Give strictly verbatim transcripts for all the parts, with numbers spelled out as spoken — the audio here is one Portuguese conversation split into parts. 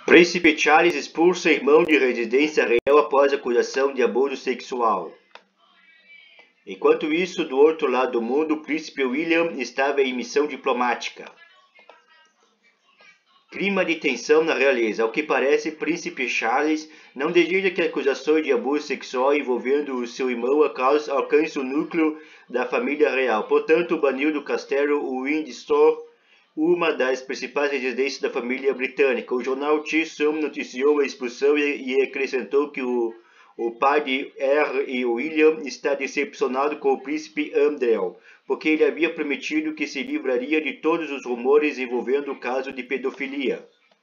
Príncipe Charles expulsa irmão de residência real após acusação de abuso sexual. Enquanto isso, do outro lado do mundo, o príncipe William estava em missão diplomática. Clima de tensão na realeza. Ao que parece, príncipe Charles não deseja que acusações de abuso sexual envolvendo o seu irmão alcancem o núcleo da família real. Portanto, baniu do castelo Windsor, uma das principais residências da família britânica. O jornal The Sun noticiou a expulsão e, e acrescentou que o, o pai de Harry e William está decepcionado com o príncipe Andrew, porque ele havia prometido que se livraria de todos os rumores envolvendo o caso de pedofilia.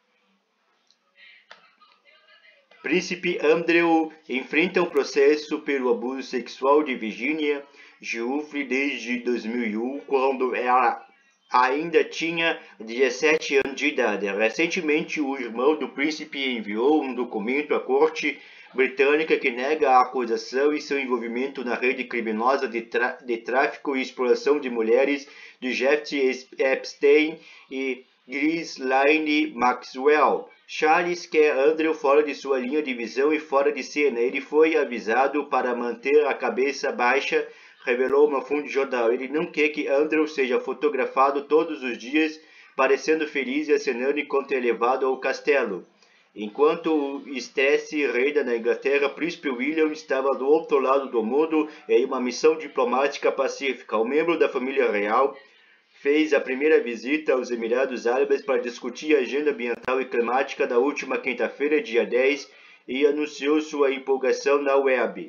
Príncipe Andrew enfrenta um processo pelo abuso sexual de Virginia Giuffre desde dois mil e um, quando ela ainda tinha dezessete anos de idade. Recentemente, o irmão do príncipe enviou um documento à corte britânica que nega a acusação e seu envolvimento na rede criminosa de, de tráfico e exploração de mulheres de Jeffrey Epstein e Ghislaine Maxwell. Charles quer Andrew fora de sua linha de visão e fora de cena. Ele foi avisado para manter a cabeça baixa, revelou uma fonte de jornal. Ele não quer que Andrew seja fotografado todos os dias, parecendo feliz e acenando enquanto é levado ao castelo. Enquanto o estresse reina na Inglaterra, príncipe William estava do outro lado do mundo em uma missão diplomática pacífica. O membro da família real fez a primeira visita aos Emirados Árabes para discutir a agenda ambiental e climática da última quinta-feira, dia dez, e anunciou sua empolgação na web.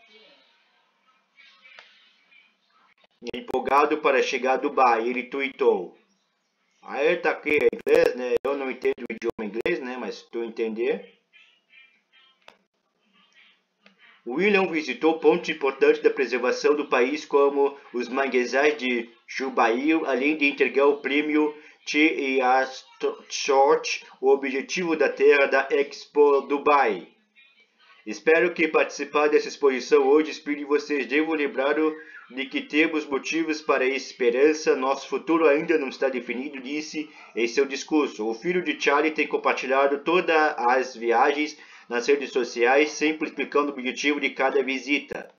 Empolgado para chegar a Dubai, ele tweetou. Aí tá aqui em inglês, né? Eu não entendo o idioma inglês, né? Mas se tu entender. William visitou pontos importantes da preservação do país, como os manguezais de Jubail, além de entregar o prêmio T E A Short, o objetivo da terra da Expo Dubai. Espero que participar dessa exposição hoje inspire vocês. Devo lembrar de que temos motivos para a esperança. Nosso futuro ainda não está definido, disse em seu discurso. O filho de Charlie tem compartilhado todas as viagens nas redes sociais, sempre explicando o objetivo de cada visita.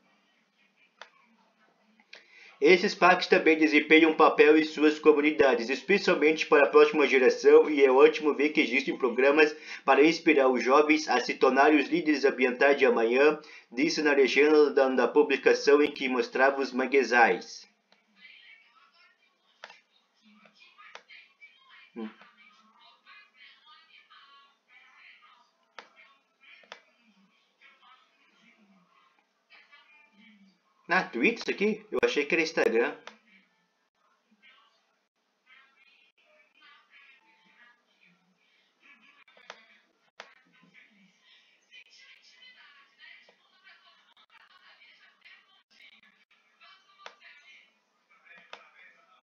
Esses parques também desempenham um papel em suas comunidades, especialmente para a próxima geração, e é ótimo ver que existem programas para inspirar os jovens a se tornarem os líderes ambientais de amanhã, disse na legenda da, da publicação em que mostrava os manguezais. Hum. Ah, Twitter isso aqui? Eu achei que era Instagram.